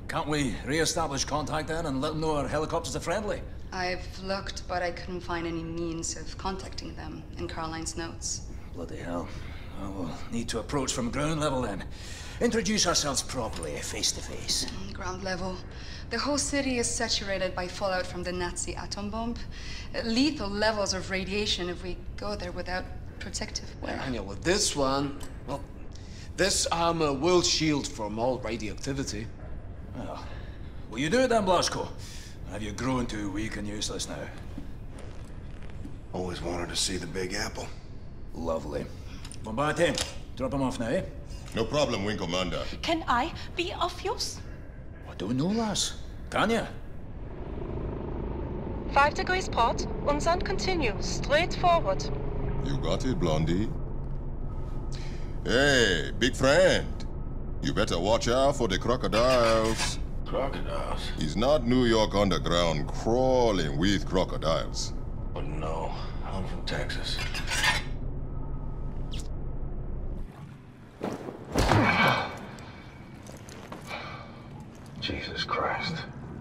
Can't we re-establish contact then and let them know our helicopters are friendly? I've looked, but I couldn't find any means of contacting them in Caroline's notes. Bloody hell. Well, we'll need to approach from ground level then. Introduce ourselves properly, face to face. Ground level. The whole city is saturated by fallout from the Nazi atom bomb. Lethal levels of radiation if we go there without protective wear. Daniel, with this one, well, this armor will shield from all radioactivity. Well, will you do it then, Blasco? Have you grown too weak and useless now? Always wanted to see the Big Apple. Lovely. Bombate, drop him off now, eh? No problem, Wing Commander. Can I be of use? I don't know, lass. Can ya? 5 degrees port, and continue straight forward. You got it, Blondie. Hey, big friend. You better watch out for the crocodiles. Crocodiles? It's not New York underground crawling with crocodiles. Oh no, I'm from Texas. Jesus Christ.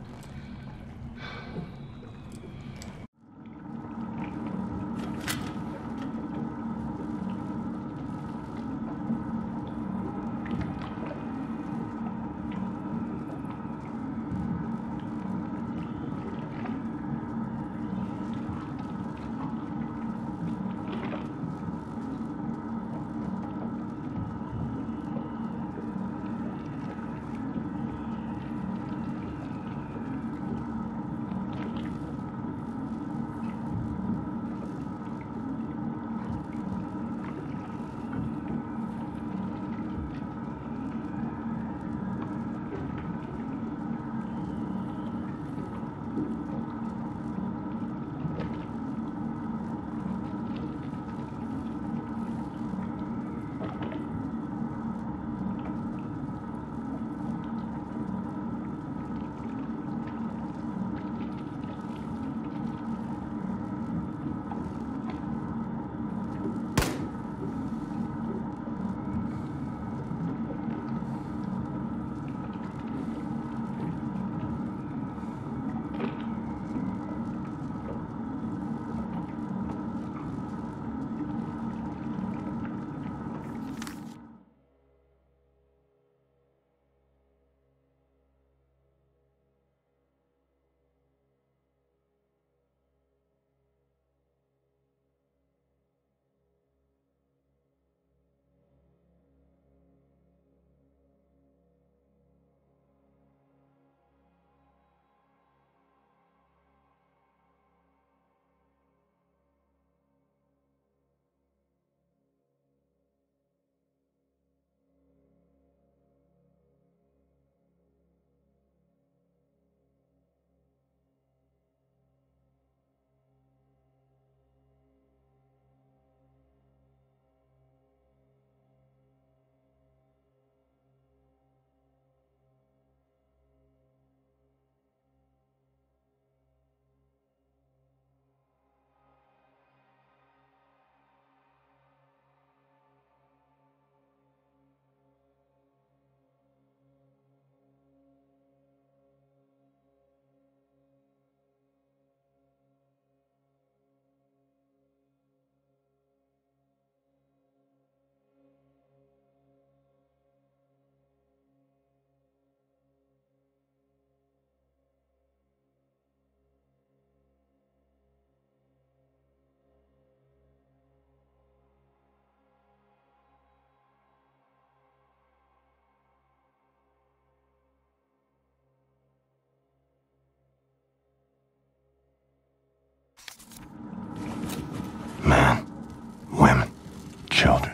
Men, women, children.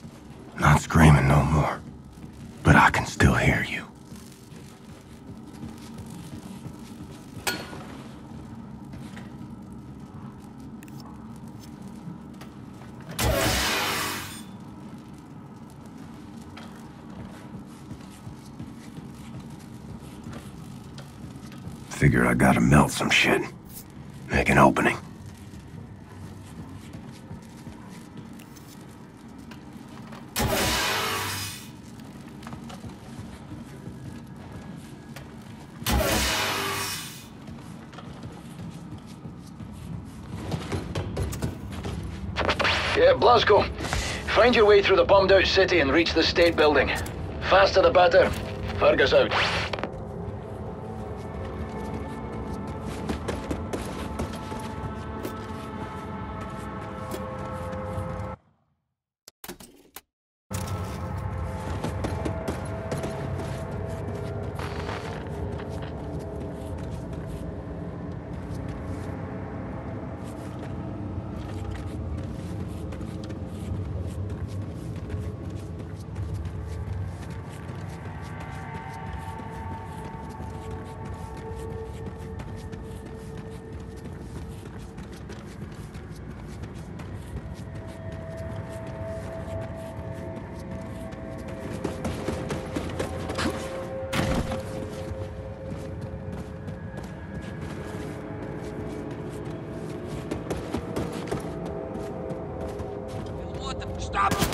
Not screaming no more. But I can still hear you. Figure I gotta melt some shit. Make an opening. Okay, Blasco. Find your way through the bombed-out city and reach the state building. Faster the better. Fergus out. Stop!